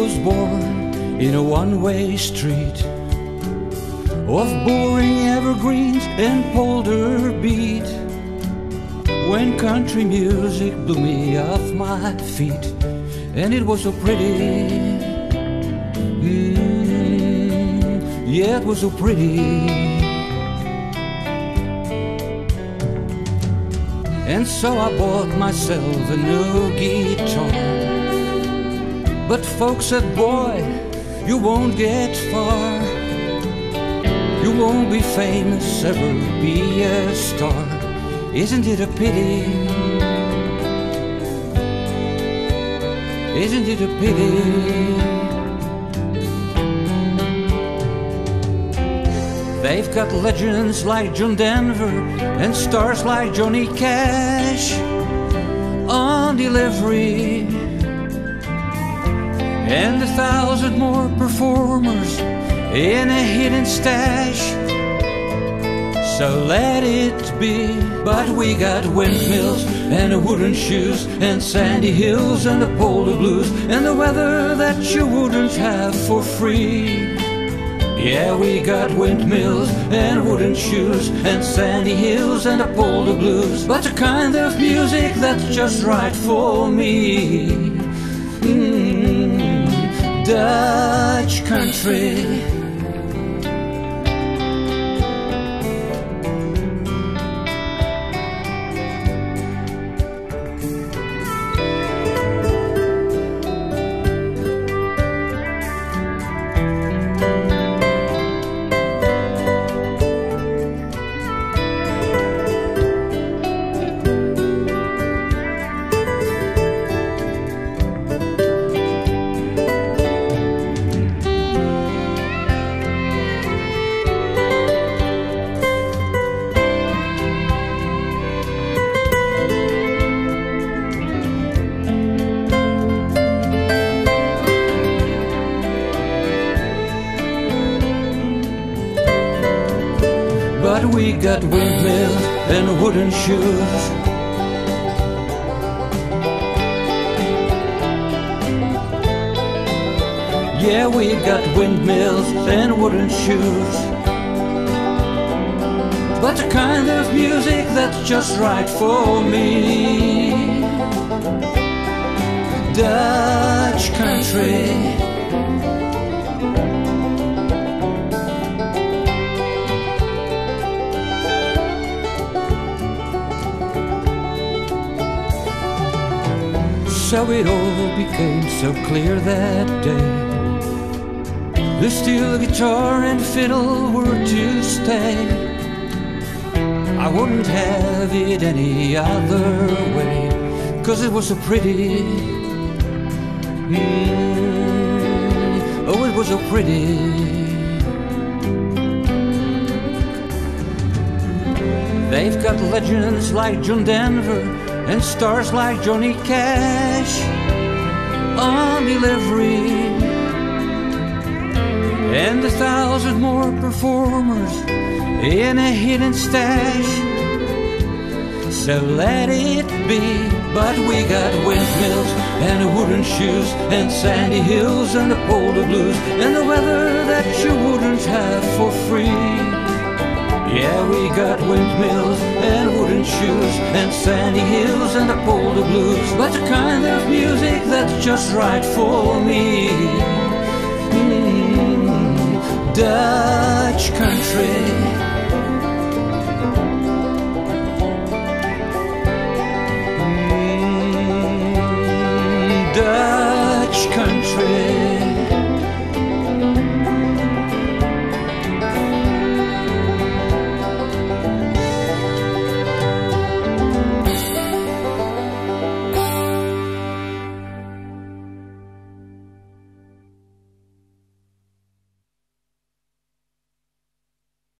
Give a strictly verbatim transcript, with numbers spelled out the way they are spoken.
was born in a one-way street of boring evergreens and polder beat, when country music blew me off my feet. And it was so pretty, mm, yeah, it was so pretty. And so I bought myself a new guitar, but folks said, boy, you won't get far. You won't be famous, ever be a star. Isn't it a pity? Isn't it a pity? They've got legends like John Denver and stars like Johnny Cash on delivery, and a thousand more performers in a hidden stash. So let it be. But we got windmills and wooden shoes and sandy hills and the polder blues and the weather that you wouldn't have for free. Yeah, we got windmills and wooden shoes and sandy hills and the polder blues, but the kind of music that's just right for me. Mm, Dutch country. But we got windmills and wooden shoes. Yeah, we got windmills and wooden shoes, but the kind of music that's just right for me. Dutch country. So it all became so clear that day. The steel guitar and fiddle were to stay. I wouldn't have it any other way, 'cause it was so pretty. Mm, oh, it was so pretty. They've got legends like John Denver and stars like Johnny Cash on delivery, and a thousand more performers in a hidden stash. So let it be. But we got windmills and wooden shoes and sandy hills and the polder blues and the weather that you wouldn't have for free. Yeah, we got windmills and wooden shoes and sandy hills and the polder blues, but the kind of music that's just right for me. Mm,